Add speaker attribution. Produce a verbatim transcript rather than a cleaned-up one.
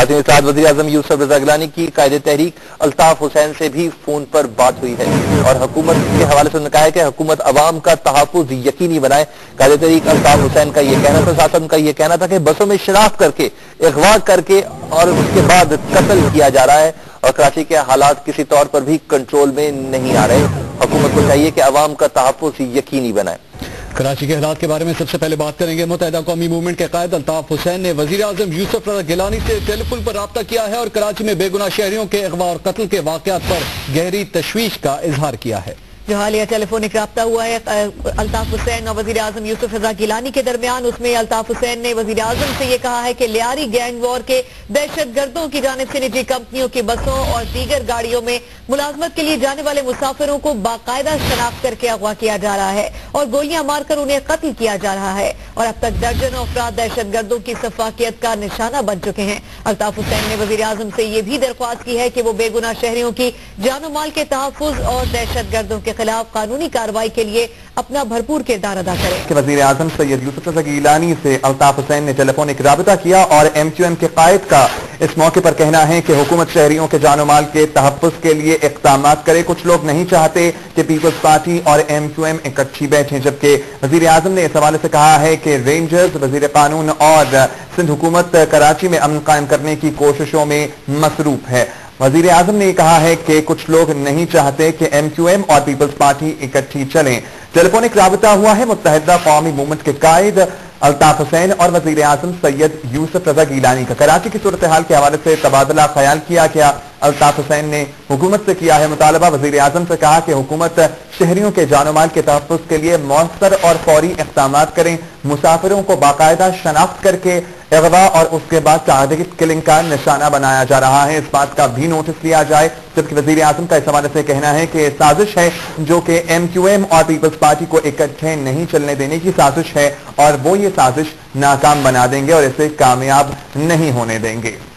Speaker 1: कराची में साथ वज़ीर आज़म मिस्टर गिलानी की कायदे तहरीक अल्ताफ हुसैन से भी फोन पर बात हुई है और हुकूमत के हवाले से उन्होंने कहा है कि हुकूमत अवाम का तहफ़्फ़ुज़ यकीनी बनाए। कायदे तहरीक अल्ताफ हुसैन का ये कहना था, साथ उनका ये कहना था कि बसों में शराफ़ करके, अगवा करके और उसके बाद कत्ल किया जा रहा है और कराची के हालात किसी तौर पर भी कंट्रोल में नहीं आ रहे। हुकूमत को चाहिए कि अवाम का तहफ़्फ़ुज़ यकीनी बनाए।
Speaker 2: कराची के हालात के बारे में सबसे पहले बात करेंगे। मुत्तहिदा कौमी मूवमेंट के कायद अल्ताफ हुसैन ने वज़ीर आज़म मिस्टर गिलानी से टेलीफोन पर राब्ता किया है और कराची में बेगुनाह शहरियों के अगवा और कत्ल के वाक़यात पर गहरी तशवीश का इजहार किया है।
Speaker 3: जो हालिया टेलीफोनिक राब्ता हुआ है अल्ताफ हुसैन और वज़ीर आज़म मिस्टर गिलानी के दरमियान, उसमें अल्ताफ हुसैन ने वज़ीर आज़म से ये कहा है कि लियारी गैंग वॉर के दहशत गर्दों की जानिब से निजी कंपनियों की बसों और दीगर गाड़ियों में मुलाजमत के लिए जाने वाले मुसाफिरों को बाकायदा शनाख्त करके अगवा किया जा रहा है और गोलियां मारकर उन्हें कत्ल किया जा रहा है और अब तक दर्जनों अफराद दहशत गर्दों की सफाकियत का निशाना बन चुके हैं। अल्ताफ हुसैन ने वज़ीर आज़म से ये भी दरख्वास्त की है कि वो बेगुनाह शहरियों की जानो माल के तहफ़्फ़ुज़ और दहशत गर्दों के खिलाफ कानूनी कार्रवाई के लिए अपना भरपूर किरदार अदा करें।
Speaker 1: वज़ीर आज़म सैयद मिस्टर गिलानी से अल्ताफ हुसैन ने टेलीफोनिक राबिता किया और एम क्यू एम के कायद का इस मौके पर कहना है कि हुकूमत शहरियों के जानो माल के तहफ़्फ़ुज़ के लिए इक़दामात करे। कुछ लोग नहीं चाहते कि पीपल्स पार्टी और एम क्यू एम इकट्ठी बैठे, जबकि वज़ीर आज़म ने इस हवाले से कहा है कि रेंजर्स, वज़ीर कानून और सिंध हुकूमत कराची में अमन कायम करने की कोशिशों में मसरूफ है। वज़ीर आज़म ने कहा है कि कुछ लोग नहीं चाहते कि एम क्यू एम और पीपल्स पार्टी इकट्ठी चलें। टेलीफोनिक राबिता हुआ है मुत्तहिदा कौमी मूवमेंट के कायद अल्ताफ हुसैन और वज़ीर आज़म सैयद मिस्टर गिलानी का। कराची की सूरत हाल के हवाले से तबादला ख्याल किया गया। अल्ताफ हुसैन ने हुकूमत से किया है मुतालबा। वज़ीर आज़म से कहा कि हुकूमत शहरियों के जानो माल के तहफ़्फ़ुज़ के लिए मौसर और फौरी इक़दामात करें। मुसाफिरों को बाकायदा शनाख्त करके अगवा और उसके बाद टारगेट किलिंग का निशाना बनाया जा रहा है, इस बात का भी नोटिस लिया जाए। जबकि वज़ीर आज़म का इस हवाले से कहना है कि साजिश है जो कि एम क्यू एम और पीपल्स पार्टी को इकट्ठे नहीं चलने देने की साजिश है और वो ये साजिश नाकाम बना देंगे और इसे कामयाब नहीं होने देंगे।